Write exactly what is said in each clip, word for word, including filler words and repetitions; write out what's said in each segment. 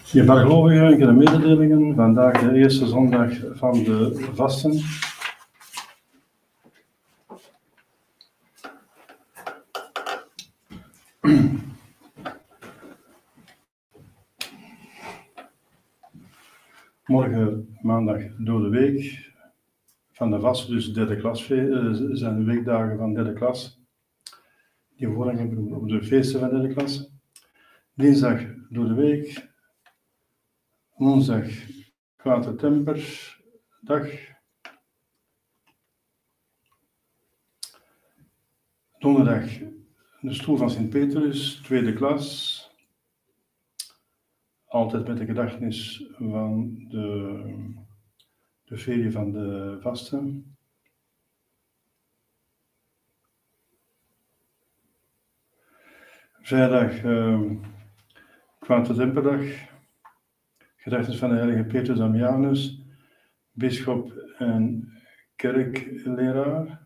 Je bijgelovigen, ik heb de mededelingen. Vandaag de eerste zondag van de vasten. Morgen maandag door de week van de vasten, dus derde klas, zijn de weekdagen van derde klas. Die voorrang hebben op de feesten van derde klas. Dinsdag door de week. Woensdag kwade temperdag. Donderdag de stoel van Sint-Petrus, tweede klas. Altijd met de gedachtenis van de, de ferie van de vasten. Vrijdag uh, kwade temperdag. Gedachtenis van de heilige Petrus Damianus, bisschop en kerkleraar.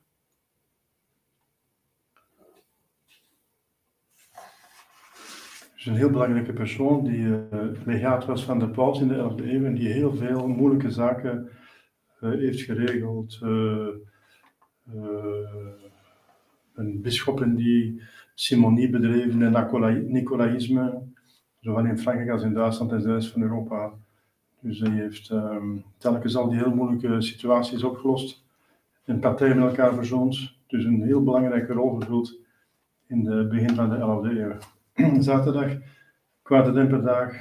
Dus een heel belangrijke persoon die uh, legaat was van de paus in de elfde eeuw en die heel veel moeilijke zaken uh, heeft geregeld. Uh, uh, een bisschoppen die simonie bedreven en Nicolaïsme, zowel in Frankrijk als in Duitsland en de rest van Europa. Dus hij heeft um, telkens al die heel moeilijke situaties opgelost en partijen met elkaar verzoend. Dus een heel belangrijke rol vervuld in het begin van de elfde eeuw. Zaterdag, kwade temperdag.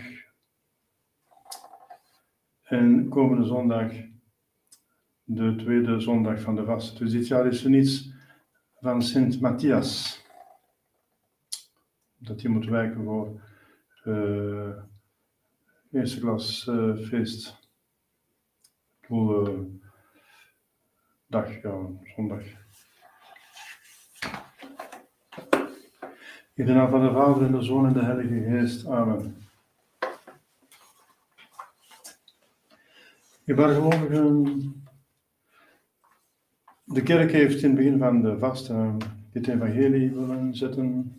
En komende zondag, de tweede zondag van de vast. Dus dit jaar is er niets van Sint Matthias. Dat hij moet wijken voor uh, eerste klas uh, feest. Coole uh, dag, ja, zondag. In de naam van de Vader en de Zoon en de Heilige Geest. Amen. Gelovigen, de kerk heeft in het begin van de vasten dit evangelie willen zetten,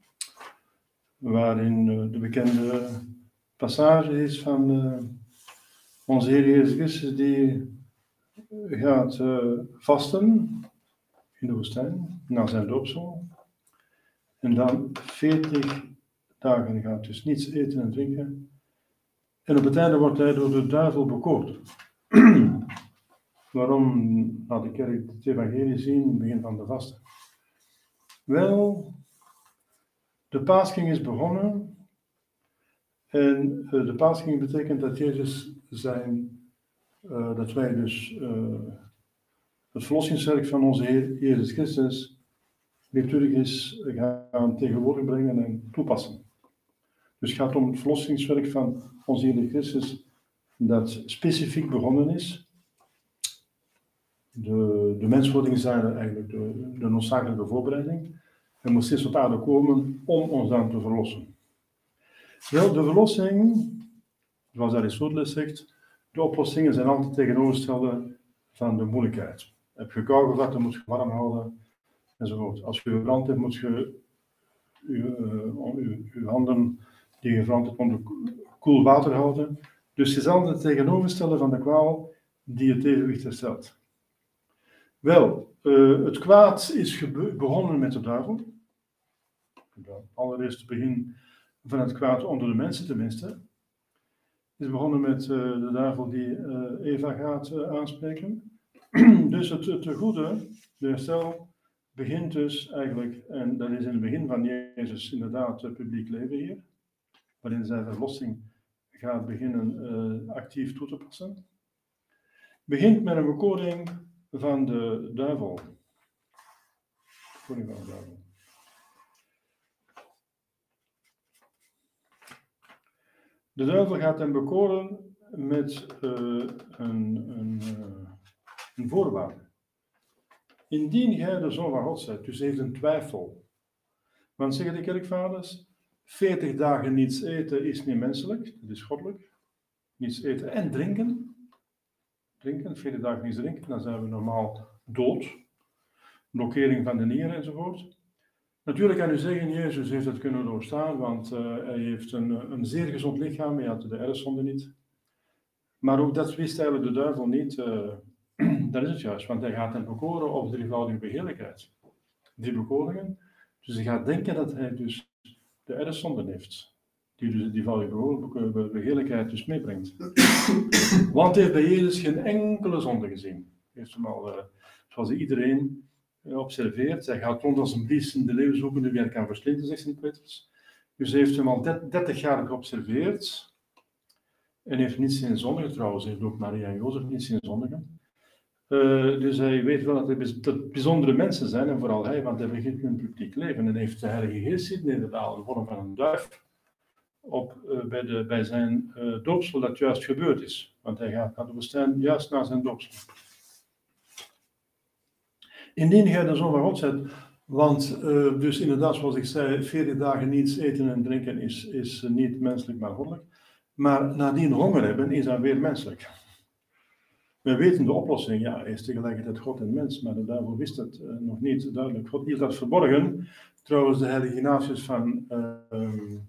waarin de bekende passage is van uh, onze Heer Jezus Christus die gaat uh, vasten in de woestijn na zijn doopsel en dan veertig dagen gaat dus niets eten en drinken en op het einde wordt hij door de duivel bekoord. Waarom laat de kerk het evangelie zien in het begin van de vasten? Wel, de Paasking is begonnen en uh, de Paasking betekent dat Jezus zijn, uh, dat wij dus uh, het verlossingswerk van onze Heer Jezus Christus liturgisch gaan tegenwoordig brengen en toepassen. Dus het gaat om het verlossingswerk van onze Heer Christus dat specifiek begonnen is. De, de menswording is eigenlijk de, de noodzakelijke voorbereiding. Er moet steeds op aarde komen om ons dan te verlossen. Wel, de verlossing, zoals Aristoteles zegt, de oplossingen zijn altijd tegenovergestelde van de moeilijkheid. Heb je kou gevat, dan moet je warm houden, enzovoort. Als je gebrand hebt, moet je je handen die je gebrand hebt onder koel water houden. Dus het is altijd het tegenovergestelde van de kwaal die het evenwicht herstelt. Wel, uh, het kwaad is gebe- begonnen met de duivel. Allereerst het begin van het kwaad onder de mensen tenminste. Het is begonnen met uh, de duivel die uh, Eva gaat uh, aanspreken. Dus het, het goede, de herstel, begint dus eigenlijk, en dat is in het begin van Jezus inderdaad het publiek leven hier, waarin zijn verlossing gaat beginnen uh, actief toe te passen. Begint met een bekoring van de duivel. Bekoring van de duivel. De duivel gaat hem bekoren met uh, een, een, uh, een voorwaarde. Indien gij de Zoon van God zijt, dus heeft een twijfel. Want zeggen de kerkvaders, veertig dagen niets eten is niet menselijk, dat is goddelijk. Niets eten en drinken. Drinken, veertig dagen niets drinken, dan zijn we normaal dood. Blokkering van de nieren enzovoort. Natuurlijk kan u zeggen, Jezus heeft het kunnen doorstaan, want uh, hij heeft een, een zeer gezond lichaam, hij had de erfzonde niet. Maar ook dat wist eigenlijk de duivel niet. Uh, dat is het juist, want hij gaat hem bekoren op de drievoudige beheerlijkheid. Die bekoringen. Dus hij gaat denken dat hij dus de erfzonde heeft. Die dus die drievoudige beheerlijkheid dus meebrengt. Want hij heeft bij Jezus geen enkele zonde gezien. Hij heeft hem al, uh, zoals iedereen uh, observeert. Hij gaat rond als een bies in de leeuw zoeken die hij kan verslinden, zegt Sint Petrus. Dus hij heeft hem al dertig jaar geobserveerd. En heeft niet zien zondigen, trouwens heeft ook Maria en Jozef niet zien zondigen. Uh, dus hij weet wel dat er bijzondere mensen zijn, en vooral hij, want hij begint een publiek leven. En heeft de Heilige Geest zitten inderdaad, in de vorm van een duif, op, uh, bij, de, bij zijn uh, doopsel dat juist gebeurd is. Want hij gaat naar de woestijn juist na zijn doopsel. Indien gij de Zoon van God zijt, want uh, dus inderdaad, zoals ik zei, veertig dagen niets eten en drinken is, is uh, niet menselijk, maar goddelijk. Maar nadien honger hebben is dan weer menselijk. We weten de oplossing, ja, hij is tegelijkertijd God en mens, maar de duivel wist het uh, nog niet duidelijk. God hield dat verborgen. Trouwens, de heilige Ignatius van, uh, um,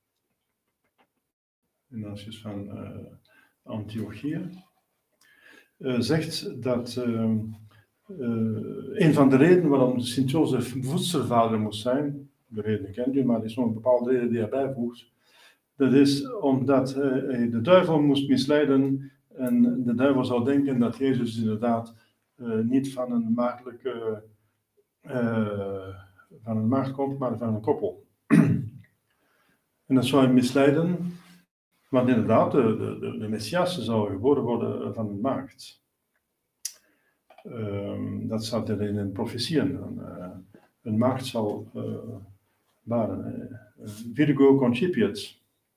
Ignatius van uh, Antiochië uh, zegt dat uh, uh, een van de redenen waarom Sint-Jozef voedselvader moest zijn, de reden kent u, maar er is nog een bepaalde reden die hij bijvoegt. Dat is omdat hij de duivel moest misleiden en de duivel zou denken dat Jezus inderdaad uh, niet van een maagdelijke, uh, van een maagd komt, maar van een koppel. En dat zou hem misleiden, want inderdaad, de, de, de Messias zou geboren worden van een maagd. Uh, dat staat er in een profetieën. Een, uh, een maagd zal uh, baren. Uh, Virgo concipiet.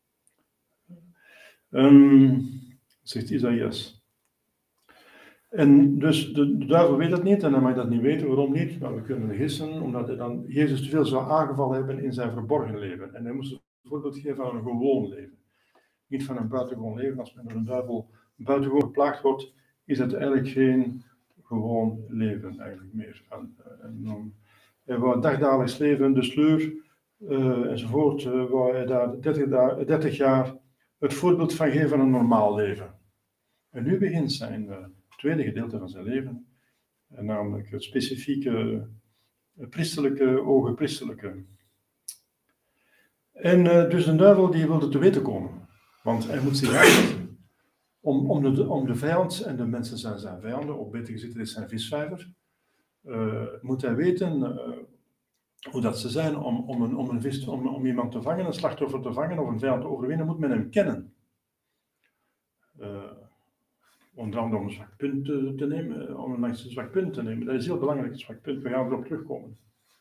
Um, zegt Isaïas. En dus de, de duivel weet dat niet en hij mag dat niet weten. Waarom niet? Nou, we kunnen gissen, omdat hij dan Jezus te veel zou aangevallen hebben in zijn verborgen leven. En hij moest het voorbeeld geven van een gewoon leven. Niet van een buitengewoon leven. Als men door een duivel buitengewoon geplaagd wordt, is het eigenlijk geen gewoon leven eigenlijk meer. En, en, en, hij wou een dagdagelijks leven, de sleur uh, enzovoort, uh, wou hij daar dertig, dertig jaar het voorbeeld van geven van een normaal leven. En nu begint zijn uh, tweede gedeelte van zijn leven, en namelijk het specifieke, uh, priesterlijke, ogen priesterlijke. En uh, dus de duivel die wilde te weten komen, want hij moet zich uitzetten. Om, om, de, om de vijand, en de mensen zijn zijn vijanden, of beter gezegd, dit is zijn visvijver, uh, moet hij weten uh, hoe dat ze zijn om, om, een, om, een vis, om, om iemand te vangen, een slachtoffer te vangen of een vijand te overwinnen, moet men hem kennen. Uh, onder andere om een zwak punt te, te nemen, om een zwak punt te nemen. Dat is heel belangrijk, een zwak punt. We gaan erop terugkomen.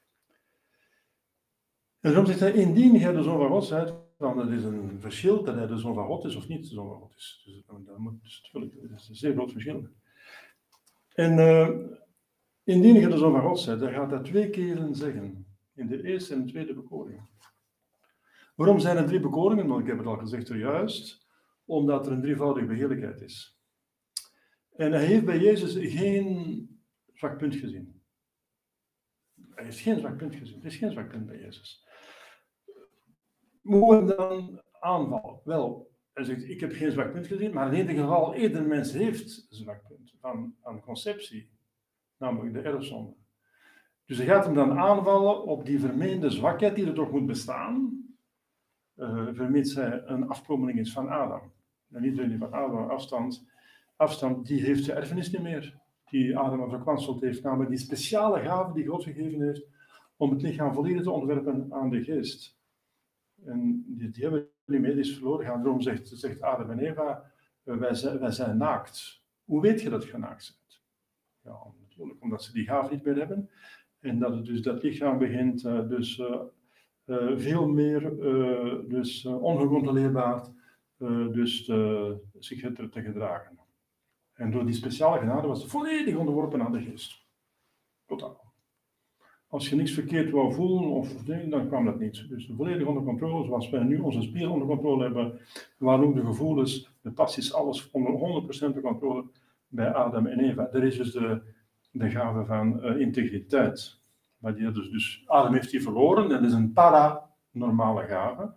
En daarom zegt hij, indien hij de Zoon van God zijt, dan het is een verschil dat hij de Zoon van God is of niet de Zoon van God is. Dus dat moet dus natuurlijk, dat is een zeer groot verschil. En uh, indien je de Zoon van God zijt, dan gaat dat twee keren zeggen. In de eerste en de tweede bekoring. Waarom zijn er drie bekoringen? Want ik heb het al gezegd zojuist. Omdat er een drievoudige beheerlijkheid is. En hij heeft bij Jezus geen zwak punt gezien. Hij heeft geen zwak punt gezien. Er is geen zwak punt bij Jezus. Hoe hem dan aanvallen? Wel, hij zegt, ik heb geen zwak punt gezien, maar in ieder geval, ieder mens heeft een zwak punt van, van conceptie. Namelijk de erfzonde. Dus hij gaat hem dan aanvallen op die vermeende zwakheid die er toch moet bestaan, uh, vermits hij een afkomeling is van Adam. En iedereen die van Adam afstand, afstand, die heeft de erfenis niet meer. Die Adam verkwanseld heeft, namelijk die speciale gave die God gegeven heeft om het lichaam volledig te ontwerpen aan de geest. En die, die hebben we niet meer, die is verloren gaan. Daarom zegt, zegt Adam en Eva, uh, wij, zijn, wij zijn naakt. Hoe weet je dat je naakt bent? Ja, natuurlijk, omdat ze die gave niet meer hebben. En dat het dus dat lichaam begint uh, dus uh, uh, veel meer uh, dus, uh, ongecontroleerbaar uh, dus, uh, zich te, te gedragen. En door die speciale genade was het volledig onderworpen aan de geest. Totaal. Als je niks verkeerd wou voelen of nee, dan kwam dat niet. Dus volledig onder controle, zoals wij nu onze spieren onder controle hebben, waren ook de gevoelens, de passies, alles onder honderd procent de controle bij Adam en Eva. Er is dus de, de gave van uh, integriteit. Maar die dus, dus Adam heeft die verloren, dat is een paranormale gave.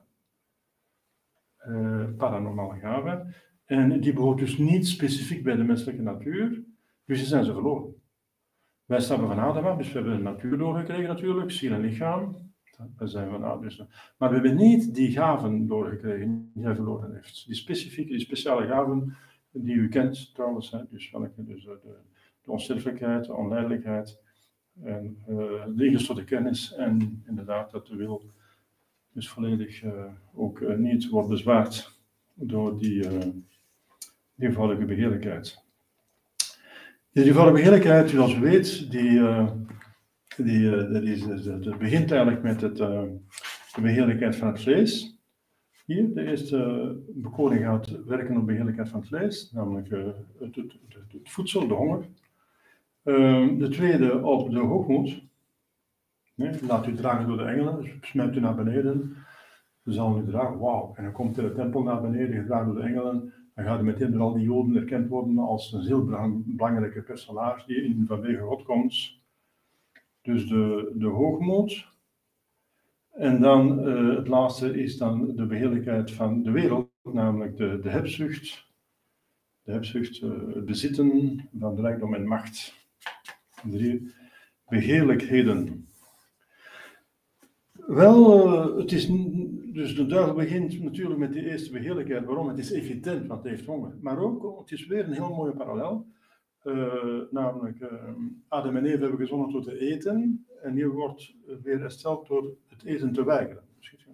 Uh, paranormale gave. En die behoort dus niet specifiek bij de menselijke natuur, dus die zijn ze verloren. Wij stammen van Adam af, dus we hebben de natuur doorgekregen natuurlijk, ziel en lichaam. Dat zijn van Adam. Dus, maar we hebben niet die gaven doorgekregen die hij verloren heeft. Die specifieke, die speciale gaven die u kent trouwens, hè, dus, welke, dus de, de onsterfelijkheid, de onlijdelijkheid, en, uh, de ingestorte kennis en inderdaad dat de wil dus volledig uh, ook uh, niet wordt bezwaard door die uh, eenvoudige begeerlijkheid. Die eenvoudige begeerlijkheid, zoals u weet, die, uh, die, uh, dat, is, dat, dat begint eigenlijk met het, uh, de begeerlijkheid van het vlees. Hier, de eerste bekoring gaat werken op de begeerlijkheid van het vlees, namelijk uh, het, het, het, het voedsel, de honger. Uh, de tweede op de hoogmoed. Nee, laat u dragen door de engelen, dus smijt u naar beneden. Ze zal u dragen, wauw. En dan komt in de tempel naar beneden, gedragen door de engelen. Dan gaat u meteen door al die Joden erkend worden als een heel belangrijke personage die in vanwege God komt. Dus de, de hoogmoed. En dan uh, het laatste is dan de beheerlijkheid van de wereld, namelijk de, de hebzucht. De hebzucht, uh, het bezitten van rijkdom en macht. Drie begeerlijkheden. Wel, uh, het is, dus de duivel begint natuurlijk met die eerste begeerlijkheid. Waarom? Het is evident, want hij heeft honger. Maar ook, het is weer een heel mooie parallel. Uh, namelijk, uh, Adam en Eva hebben gezonnen tot te eten. En hier wordt weer hersteld door het eten te weigeren.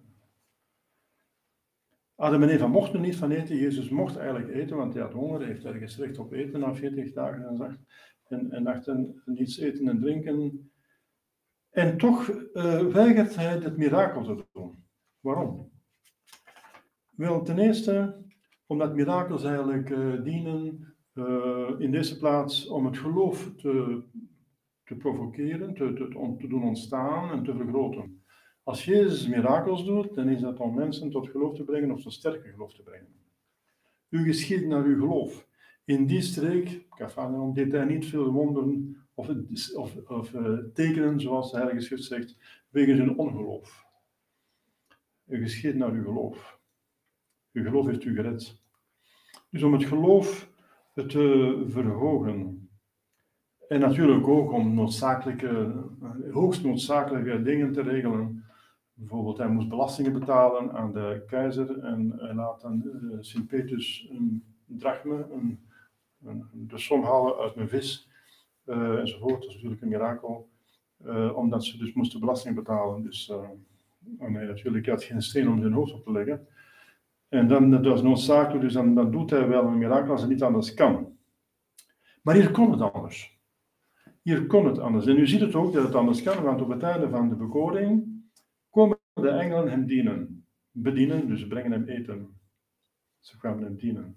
Adam en Eva mochten niet van eten. Jezus mocht eigenlijk eten, want hij had honger. Hij heeft ergens recht op eten na veertig dagen en zacht. En, en dachten niets eten en drinken. En toch uh, weigert hij het mirakel te doen. Waarom? Wel, ten eerste omdat mirakels eigenlijk uh, dienen uh, in deze plaats om het geloof te, te provoceren, te, te, te doen ontstaan en te vergroten. Als Jezus mirakels doet, dan is dat om mensen tot geloof te brengen of tot sterker geloof te brengen. U geschiet naar uw geloof. In die streek, Capernaum, deed hij niet veel wonderen of, of, of uh, tekenen, zoals de Heilige Schrift zegt, wegens hun ongeloof. U geschiet naar uw geloof. Uw geloof heeft u gered. Dus om het geloof te verhogen. En natuurlijk ook om noodzakelijke, hoogst noodzakelijke dingen te regelen. Bijvoorbeeld, hij moest belastingen betalen aan de keizer en hij laat dan uh, Sint-Petrus een drachme, een, een, de som halen uit een vis, uh, enzovoort. Dat is natuurlijk een mirakel, uh, omdat ze dus moesten belasting betalen. Dus uh, en hij natuurlijk had geen steen om zijn hoofd op te leggen. En dan, dat is noodzakelijk, dus dan, dan doet hij wel een mirakel als het niet anders kan. Maar hier kon het anders. Hier kon het anders. En u ziet het ook dat het anders kan, want op het einde van de bekoring komen de engelen hem dienen. Bedienen, dus brengen hem eten. Ze kwamen hem dienen.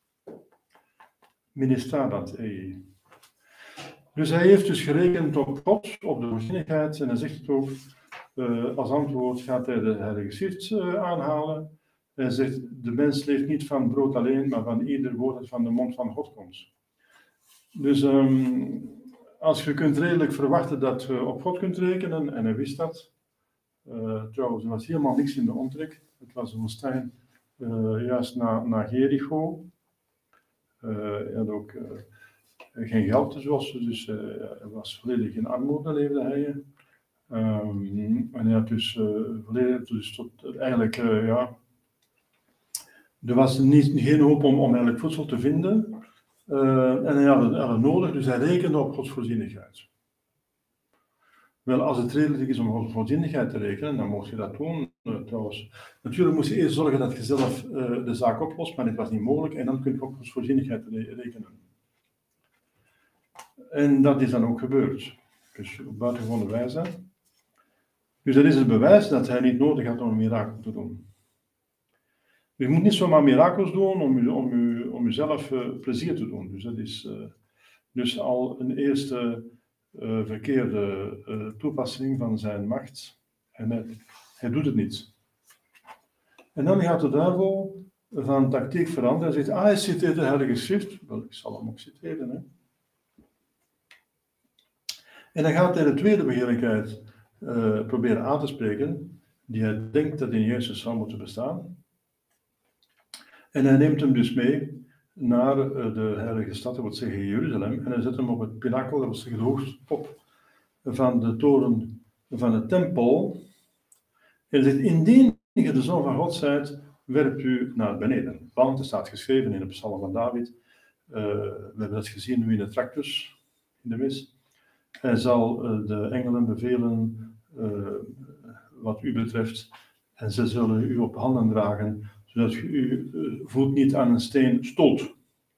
Ministrabat ei. Dus hij heeft dus gerekend op God, op de voorzienigheid, en hij zegt het ook, uh, als antwoord gaat hij de Heilige Schrift uh, aanhalen. Hij zegt, de mens leeft niet van brood alleen, maar van ieder woord dat van de mond van God komt. Dus um, als je kunt redelijk verwachten dat je op God kunt rekenen, en hij wist dat. Uh, trouwens, er was helemaal niks in de omtrek. Het was een woestijn uh, juist na, na Jericho. Uh, hij had ook uh, geen geld, zoals dus uh, hij was volledig in armoede, leefde hij. Um, en hij had dus uh, volledig, dus tot eigenlijk, uh, ja, er was niet, geen hoop om, om eigenlijk voedsel te vinden. Uh, en hij had het, had het nodig, dus hij rekende op Gods voorzienigheid. Wel, als het redelijk is om Gods voorzienigheid te rekenen, dan mocht je dat doen. Uh, trouwens, natuurlijk moest je eerst zorgen dat je zelf uh, de zaak oplost, maar dit was niet mogelijk. En dan kun je op Gods voorzienigheid re- rekenen. En dat is dan ook gebeurd. Dus op buitengewone wijze. Dus dat is het bewijs dat hij niet nodig had om een mirakel te doen. Je moet niet zomaar mirakels doen om, u, om, u, om uzelf uh, plezier te doen. Dus dat is uh, dus al een eerste uh, verkeerde uh, toepassing van zijn macht. En hij, hij doet het niet. En dan gaat de duivel van tactiek veranderen. Hij zegt, ah, hij citeert de Heilige Schrift. Wel, ik zal hem ook citeren. Hè. En dan gaat hij de tweede begeerlijkheid uh, proberen aan te spreken, die hij denkt dat in Jezus zou moeten bestaan. En hij neemt hem dus mee naar uh, de heilige stad, dat wil zeggen Jeruzalem, en hij zet hem op het pinnakel, dat wil zeggen de hoogste top van de toren van de tempel. En hij zegt, indien je de Zoon van God zijt, werpt u naar beneden. Want er staat geschreven in de psalm van David, uh, we hebben dat gezien nu in de tractus, in de mis. Hij zal uh, de engelen bevelen uh, wat u betreft, en ze zullen u op handen dragen, zodat u uw voet niet aan een steen stoot.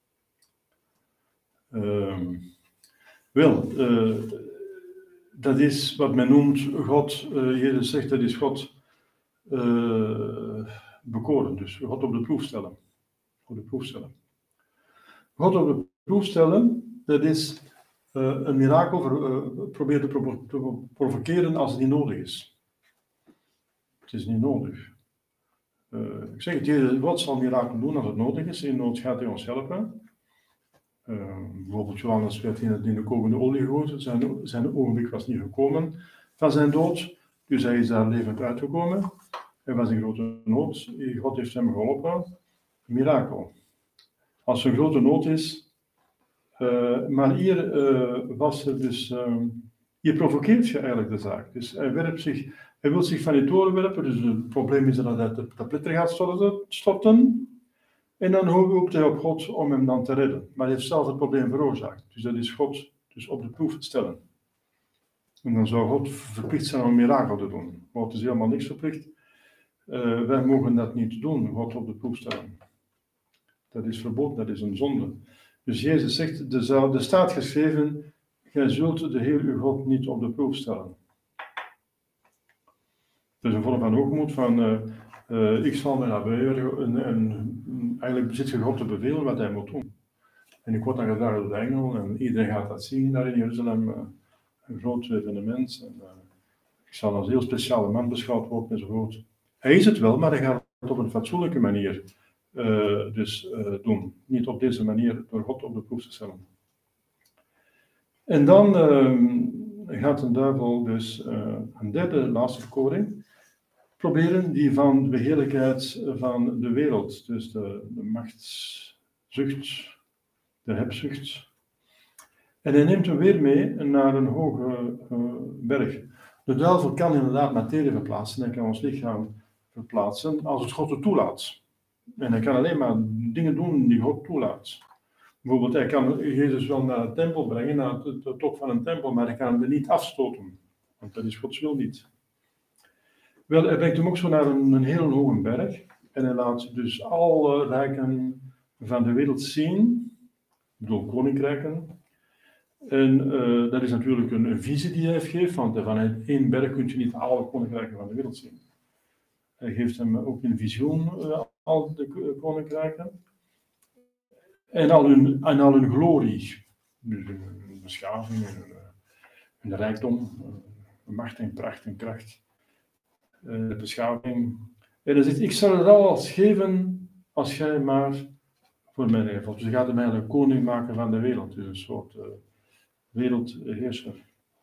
Uh, wel, uh, dat is wat men noemt God, uh, Jezus zegt dat is God uh, bekoren, dus God op de proef stellen. Op de proef stellen. God op de proef stellen, dat is uh, een mirakel voor, uh, proberen te, provo- te provoceren als het niet nodig is. Het is niet nodig. Uh, ik zeg het, God zal mirakelen doen als het nodig is. In nood gaat hij ons helpen. Uh, bijvoorbeeld Johannes werd in, in de kokende olie gegooid. Zijn, zijn ogenblik was niet gekomen van zijn dood. Dus hij is daar levend uitgekomen. Hij was in grote nood. God heeft hem geholpen. Een mirakel. Als er een grote nood is. Uh, maar hier uh, was er dus. Uh, hier provoceert je eigenlijk de zaak. Dus hij werpt zich. Hij wil zich van die toren werpen, dus het probleem is dat hij de tabletten gaat storten. En dan roept hij op God om hem dan te redden. Maar hij heeft zelf het probleem veroorzaakt. Dus dat is God dus op de proef stellen. En dan zou God verplicht zijn om een mirakel te doen. God is helemaal niks verplicht. Uh, wij mogen dat niet doen, God op de proef stellen. Dat is verboden, dat is een zonde. Dus Jezus zegt, er staat geschreven, gij zult de Heer uw God niet op de proef stellen. Het is een vorm van hoogmoed van, uh, uh, ik zal mij naar beweren, en, en eigenlijk zit je God te bevelen wat hij moet doen. En ik word dan gedragen door de engel en iedereen gaat dat zien daar in Jeruzalem, uh, een groot evenement. En, uh, ik zal als heel speciale man beschouwd worden enzovoort. Hij is het wel, maar hij gaat het op een fatsoenlijke manier uh, dus uh, doen. Niet op deze manier door God op de proef te stellen. En dan uh, gaat een duivel dus uh, een derde laatste verkoring proberen, die van de begeerlijkheid van de wereld, dus de, de machtszucht, de hebzucht. En hij neemt hem weer mee naar een hoge uh, berg. De duivel kan inderdaad materie verplaatsen, hij kan ons lichaam verplaatsen als het God het toelaat. En hij kan alleen maar dingen doen die God toelaat. Bijvoorbeeld, hij kan Jezus wel naar de tempel brengen, naar de, de top van een tempel, maar hij kan hem er niet afstoten. Want dat is Gods wil niet. Wel, hij brengt hem ook zo naar een, een heel hoge berg. En hij laat dus alle rijken van de wereld zien. Ik bedoel, koninkrijken. En uh, dat is natuurlijk een, een visie die hij geeft, want vanuit één berg kun je niet alle koninkrijken van de wereld zien. Hij geeft hem ook in visioen uh, al de koninkrijken. En al hun, en al hun glorie. Dus hun beschaving, hun, hun rijkdom, hun macht en pracht en kracht. De beschaving. En hij zegt, ik zal het alles geven als jij maar voor mij leeft. Dus hij gaat hem eigenlijk een koning maken van de wereld. Dus een soort uh, wereldheerser.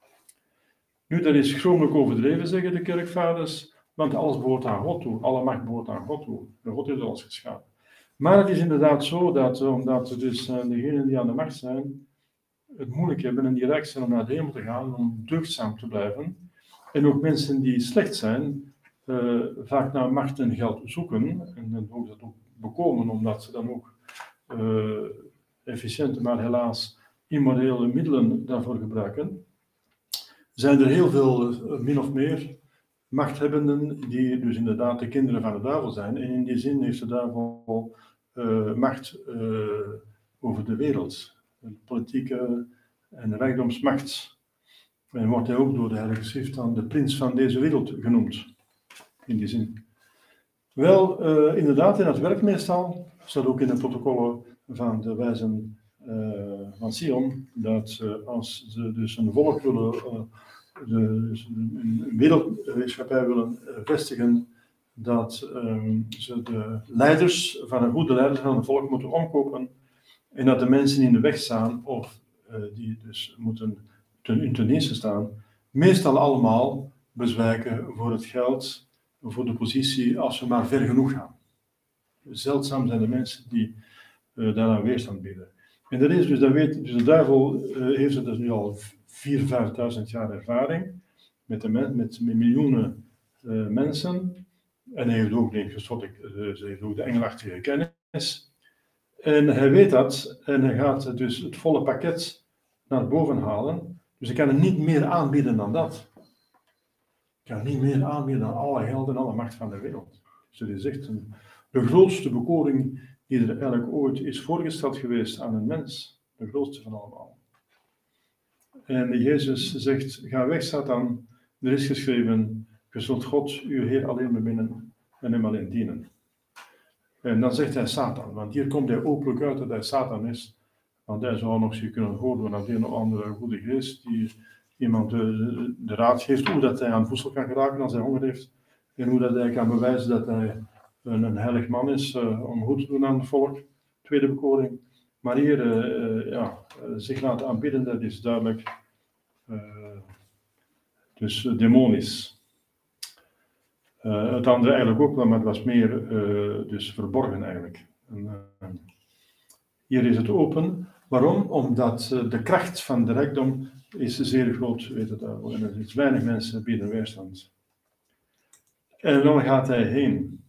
Nu, dat is schromelijk overdreven, zeggen de kerkvaders, want alles behoort aan God toe. Alle macht behoort aan God toe. En God heeft alles geschapen. Maar het is inderdaad zo dat, omdat er dus uh, degenen die aan de macht zijn, het moeilijk hebben en die rijk zijn om naar de hemel te gaan, om deugdzaam te blijven. En ook mensen die slecht zijn, uh, vaak naar macht en geld zoeken. En dan ook dat ook bekomen, omdat ze dan ook uh, efficiënte, maar helaas immorele middelen daarvoor gebruiken. Zijn er heel veel, uh, min of meer, machthebbenden die dus inderdaad de kinderen van de duivel zijn. En in die zin heeft de duivel uh, macht uh, over de wereld. De politieke en de rijkdomsmacht. En wordt hij ook door de Heilige Schrift dan de prins van deze wereld genoemd. In die zin. Wel, uh, inderdaad, in het werk meestal, staat ook in de protocollen van de wijzen uh, van Sion, dat uh, als ze dus een volk willen, uh, de, dus een wereldheerschappij willen uh, vestigen, dat um, ze de leiders van een goede leiders van een volk moeten omkopen en dat de mensen die in de weg staan, of uh, die dus moeten ten, in ten eerste staan, meestal allemaal bezwijken voor het geld, voor de positie, als we maar ver genoeg gaan. Zeldzaam zijn de mensen die uh, daaraan weerstand bieden. En dat is dus, dat weet, dus de duivel uh, heeft er dus nu al vierduizend, vijfduizend jaar ervaring met, de men, met, met miljoenen uh, mensen. En hij heeft ook, denk ik, uh, ze heeft ook de engelachtige kennis. En hij weet dat en hij gaat dus het volle pakket naar boven halen. Dus hij kan er niet meer aanbieden dan dat. Hij kan niet meer aanbieden dan alle geld en alle macht van de wereld. Dus het is echt een, de grootste bekoring die er eigenlijk ooit is voorgesteld geweest aan een mens. De grootste van allemaal. En Jezus zegt, ga weg Satan, er is geschreven, je zult God, uw Heer, alleen beminnen en hem alleen dienen. En dan zegt hij Satan, want hier komt hij openlijk uit dat hij Satan is. Want hij zou nog zich kunnen voordoen aan de een of andere goede geest die iemand de, de raad geeft hoe dat hij aan voedsel kan geraken als hij honger heeft. En hoe dat hij kan bewijzen dat hij een, een heilig man is uh, om goed te doen aan het volk. Tweede bekoring. Maar hier uh, ja, uh, zich laten aanbidden, dat is duidelijk uh, dus uh, demonisch. Uh, het andere eigenlijk ook wel, maar het was meer uh, dus verborgen eigenlijk. En, uh, hier is het open. Waarom? Omdat uh, de kracht van de rijkdom is zeer groot, weet het duivel. En er is weinig mensen bieden weerstand. En dan gaat hij heen.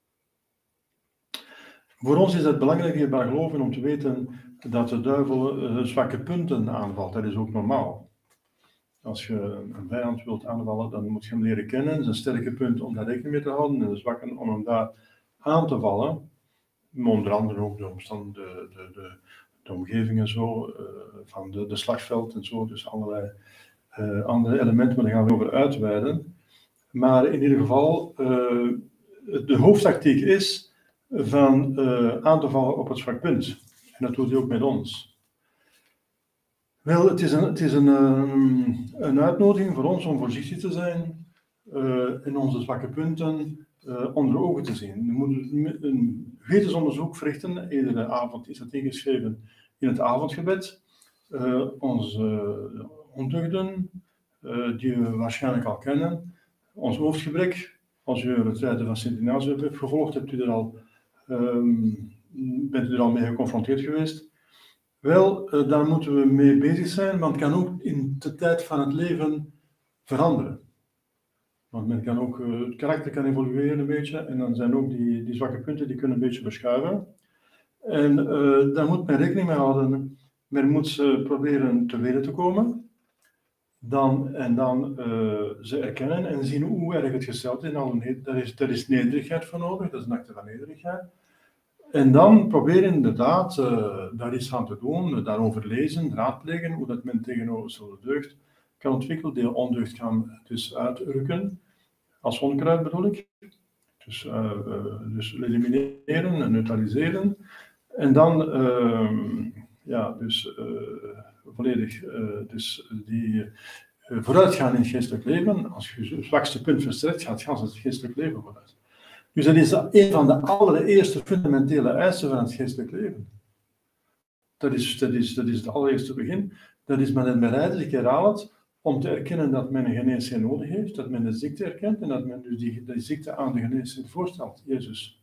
Voor ons is het belangrijk hier bij geloven om te weten dat de duivel uh, zwakke punten aanvalt. Dat is ook normaal. Als je een vijand wilt aanvallen, dan moet je hem leren kennen. Zijn sterke punten om daar rekening mee te houden en de zwakken om hem daar aan te vallen. Onder andere ook de omstand, de, de, de, de omgeving en zo, uh, van de, de slagveld en zo. Dus allerlei uh, andere elementen, maar daar gaan we over uitweiden. Maar in ieder geval, uh, de hoofdtactiek is van uh, aan te vallen op het zwak punt. En dat doet hij ook met ons. Wel, het is een, het is een, um, een uitnodiging voor ons om voorzichtig te zijn uh, en onze zwakke punten uh, onder ogen te zien. We moeten een gewetensonderzoek verrichten. Iedere avond is dat ingeschreven in het avondgebed. Uh, onze uh, ondeugden, uh, die we waarschijnlijk al kennen. Ons hoofdgebrek. Als u het rijden van Sint Ignatius hebt gevolgd, hebt u er al, um, bent u er al mee geconfronteerd geweest. Wel, uh, daar moeten we mee bezig zijn, want het kan ook in de tijd van het leven veranderen. Want men kan ook, uh, het karakter kan evolueren een beetje, en dan zijn ook die, die zwakke punten, die kunnen een beetje verschuiven. En uh, daar moet men rekening mee houden. Men moet ze proberen te weten te komen, dan, en dan uh, ze erkennen en zien hoe erg het gesteld is. Nou, daar is. Daar is nederigheid voor nodig, dat is een acte van nederigheid. En dan proberen inderdaad uh, daar iets aan te doen, daarover lezen, raadplegen, hoe dat men tegenover zo'n deugd kan ontwikkelen, die ondeugd kan dus uitrukken, als onkruid bedoel ik. Dus, uh, uh, dus elimineren en neutraliseren. En dan, uh, ja, dus uh, volledig uh, dus die uh, vooruitgaan in het geestelijk leven. Als je het zwakste punt versterkt, gaat het het geestelijk leven vooruit. Dus dat is een van de allereerste fundamentele eisen van het geestelijk leven. Dat is, dat is, dat is het allereerste begin. Dat is men bereid, ik herhaal het, om te erkennen dat men een geneesheer nodig heeft, dat men de ziekte erkent en dat men dus die, die ziekte aan de geneesheer voorstelt, Jezus.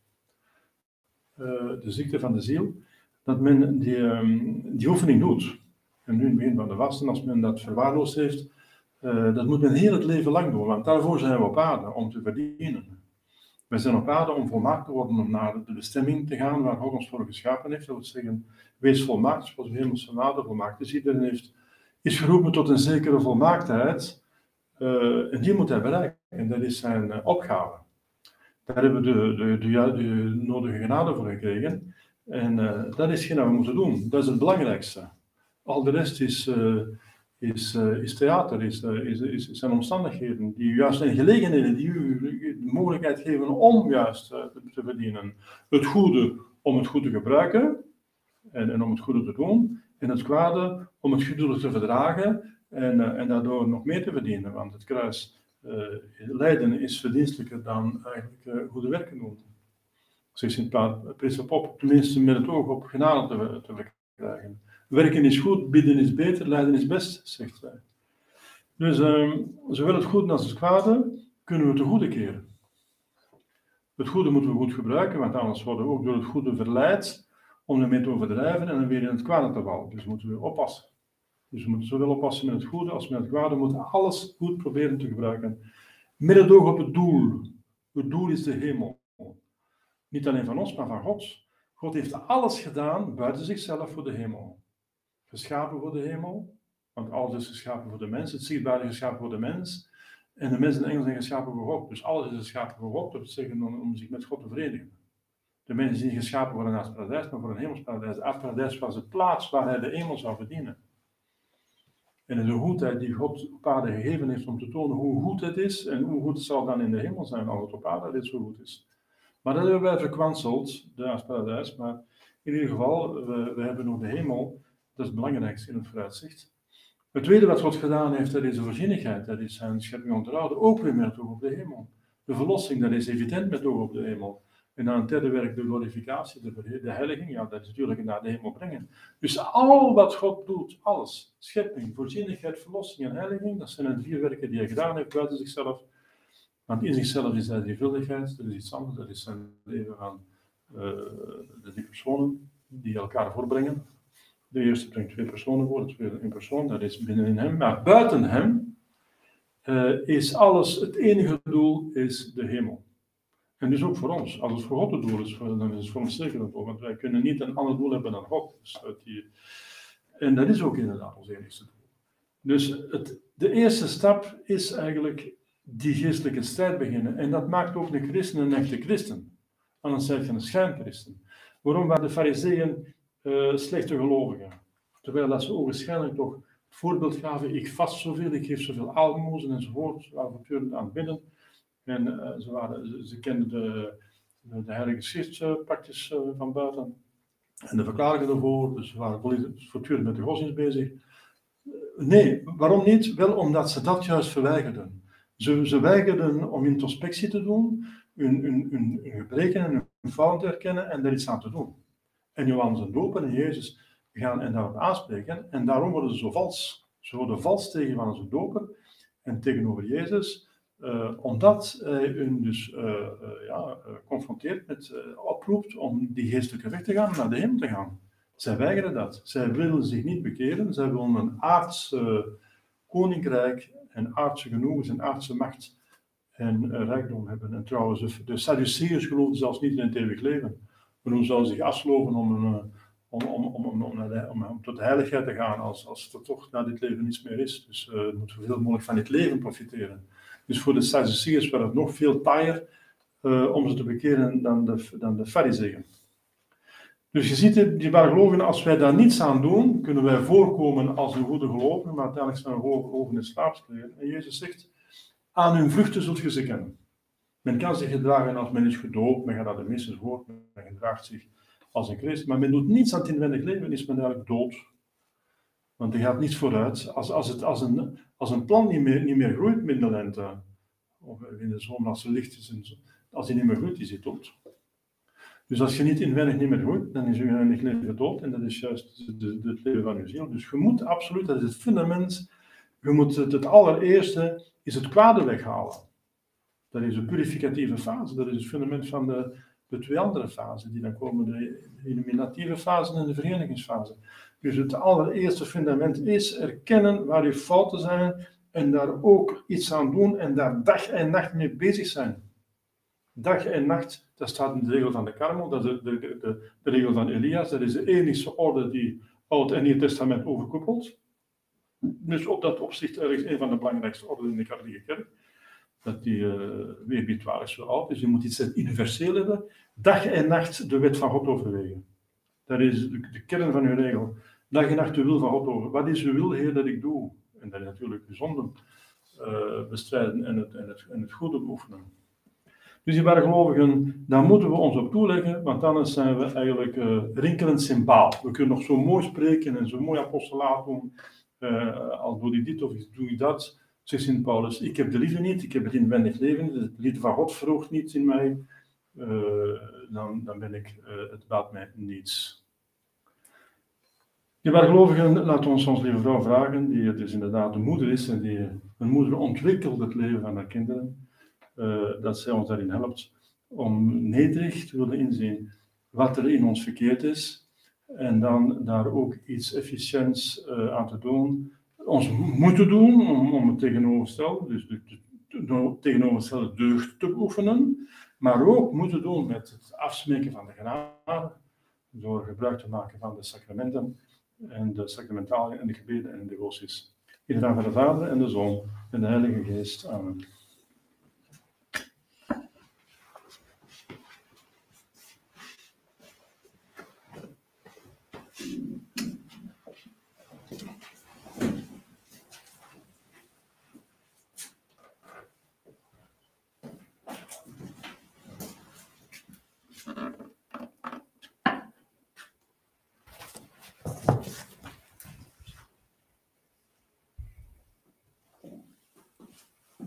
Uh, de ziekte van de ziel, dat men die, um, die oefening doet. En nu in het begin van de vasten, als men dat verwaarloosd heeft, uh, dat moet men heel het leven lang doen, want daarvoor zijn we op aarde, om te verdienen. Wij zijn op aarde om volmaakt te worden, om naar de bestemming te gaan waar God ons voor geschapen heeft. Dat wil zeggen, wees volmaakt, zoals de hemelse Vader volmaakt is. Iedereen heeft, is geroepen tot een zekere volmaaktheid. Uh, en die moet hij bereiken. En dat is zijn uh, opgave. Daar hebben we de, de, de, de nodige genade voor gekregen. En uh, dat is hetgeen wat we moeten doen. Dat is het belangrijkste. Al de rest is, uh, is, uh, is theater, is, uh, is, is, zijn omstandigheden, die juist zijn gelegenheden, die u de mogelijkheid geven om juist uh, te verdienen. Het goede om het goede te gebruiken en, en om het goede te doen. En het kwade om het goede te verdragen en, uh, en daardoor nog meer te verdienen. Want het kruis uh, lijden is verdienstelijker dan eigenlijk uh, goede werken doen. Zegt Sint Pop, tenminste met het oog op genade te, te verkrijgen. Werken is goed, bidden is beter, lijden is best, zegt hij. Dus um, zowel het goede als het kwade kunnen we te goede keren. Het goede moeten we goed gebruiken, want anders worden we ook door het goede verleid om ermee te overdrijven en dan weer in het kwade te vallen. Dus moeten we oppassen. Dus we moeten zowel oppassen met het goede als met het kwade. We moeten alles goed proberen te gebruiken. Met het oog op het doel. Het doel is de hemel. Niet alleen van ons, maar van God. God heeft alles gedaan buiten zichzelf voor de hemel. Geschapen voor de hemel, want alles is geschapen voor de mens. Het zichtbare is geschapen voor de mens. En de mens en de engelen zijn geschapen voor God. Dus alles is geschapen voor God. Dat wil zeggen om, om zich met God te verenigen. De mens is niet geschapen voor een aardsparadijs, maar voor een hemelsparadijs. Het aardsparadijs was de plaats waar hij de hemel zou verdienen. En de goedheid die God op aarde gegeven heeft om te tonen hoe goed het is. En hoe goed het zal dan in de hemel zijn als het op aarde dit zo goed is. Maar dat hebben wij verkwanseld, de aardsparadijs. Maar in ieder geval, we, we hebben nog de hemel. Dat is het belangrijkste in het vooruitzicht. Het tweede wat God gedaan heeft, dat is de voorzienigheid. Dat is zijn schepping onderhouden, ook weer met oog op de hemel. De verlossing, dat is evident met oog op de hemel. En dan een derde werk, de glorificatie, de, de heiliging, ja, dat is natuurlijk naar de hemel brengen. Dus al wat God doet, alles, schepping, voorzienigheid, verlossing en heiliging, dat zijn de vier werken die hij gedaan heeft buiten zichzelf. Want in zichzelf is hij drievuldigheid, dat is iets anders, dat is zijn leven van uh, de drie personen die elkaar voorbrengen. De eerste brengt twee personen voor, de tweede één persoon, dat is binnenin hem. Maar buiten hem uh, is alles, het enige doel is de hemel. En dus ook voor ons. Als het voor God het doel is, dan is het voor ons zeker het doel. Want wij kunnen niet een ander doel hebben dan God. Dus die, en dat is ook inderdaad ons enigste doel. Dus het, de eerste stap is eigenlijk die geestelijke strijd beginnen. En dat maakt ook een christen een echte christen. Anders zeg je een schijnchristen. Waarom waren de fariseeën uh, slechte gelovigen? Terwijl dat ze ogenschijnlijk toch het voorbeeld gaven. Ik vast zoveel, ik geef zoveel aalmoezen enzovoort. Ze waren voortdurend aan het bidden. En uh, ze, waren, ze, ze kenden de, de, de heilige schrift uh, praktisch uh, van buiten. En de verklaringen ervoor. Dus ze waren voortdurend met de godsdienst bezig. Uh, nee, waarom niet? Wel omdat ze dat juist verweigerden. Ze, ze weigerden om introspectie te doen, hun, hun, hun, hun gebreken en hun fouten te herkennen en daar iets aan te doen. En Johannes en Doper en Jezus gaan en daarop aanspreken. En daarom worden ze zo vals. Ze worden vals tegen Johannes en Doper en tegenover Jezus. Uh, omdat hij hun dus uh, uh, ja, uh, confronteert met, uh, oproept om die geestelijke weg te gaan, naar de hemel te gaan. Zij weigeren dat. Zij willen zich niet bekeren. Zij willen een aardse uh, koninkrijk en aardse genoegens en aardse macht en uh, rijkdom hebben. En trouwens, de Sadduceërs geloofden zelfs niet in het eeuwig leven. Waarom zouden ze zich afsloven om, een, uh, om, om, om, om, om, de, om, om tot de heiligheid te gaan als, als er toch na dit leven niets meer is. Dus uh, we moeten zoveel mogelijk van dit leven profiteren. Dus voor de Sadduceërs was het nog veel taaier uh, om ze te bekeren dan de, dan de Farizeeën. Dus je ziet, die gelovigen, als wij daar niets aan doen, kunnen wij voorkomen als een goede gelovige, maar uiteindelijk zijn we gelovigen in slaapskleren. En Jezus zegt, aan hun vruchten zult je ze kennen. Men kan zich gedragen als men is gedoopt, men gaat naar de mis enzovoort, men gedraagt zich als een christen, maar men doet niets aan het inwendig leven, is men eigenlijk dood. Want die gaat niet vooruit. Als, als, het, als, een, als een plant niet meer, niet meer groeit in de lente, of in de zomer als het licht is, en zo, als die niet meer groeit, is die dood. Dus als je niet inwendig niet meer groeit, dan is je inwendig leven dood. En dat is juist het leven van je ziel. Dus je moet absoluut, dat is het fundament, je moet het, het allereerste, is het kwade weghalen. Dat is de purificatieve fase, dat is het fundament van de, de twee andere fasen, die dan komen, de illuminatieve fase en de verenigingsfase. Dus het allereerste fundament is erkennen waar je fouten zijn en daar ook iets aan doen en daar dag en nacht mee bezig zijn. Dag en nacht, dat staat in de regel van de Karmel, dat is de, de, de, de regel van Elias, dat is de enige orde die Oud en Nieuw Testament overkoepelt. Dus op dat opzicht ergens een van de belangrijkste orden in de katholieke kerk. Dat die uh, weerbiedwaar is zo oud, dus je moet iets universeel hebben. Dag en nacht de wet van God overwegen. Dat is de, de kern van uw regel. Dag en nacht de wil van God over. Wat is uw wil, Heer, dat ik doe? En dat is natuurlijk de zonden uh, bestrijden en het, en, het, en het goede beoefenen. Dus die gelovigen, daar moeten we ons op toeleggen, want anders zijn we eigenlijk uh, rinkelend symbaal. We kunnen nog zo mooi spreken en zo mooi apostolaat doen, uh, al doe ik dit of doe ik dat. Zegt Sint Paulus, ik heb de liefde niet, ik heb het inwendig leven niet, de liefde van God verhoogt niet in mij, uh, dan, dan ben ik, uh, het baat mij niets. Die bijgelovigen laten ons ons lieve vrouw vragen, die het dus inderdaad de moeder is en die een moeder ontwikkelt het leven van haar kinderen, uh, dat zij ons daarin helpt om nederig te willen inzien wat er in ons verkeerd is en dan daar ook iets efficiënts uh, aan te doen, ons moeten doen om, om het tegenovergestelde, dus de, de, de tegenovergestelde deugd te oefenen, maar ook moeten doen met het afsmeken van de genade, door gebruik te maken van de sacramenten en de sacramentalen en de gebeden en de devoties. In de naam van de Vader en de Zoon en de Heilige Geest. Amen.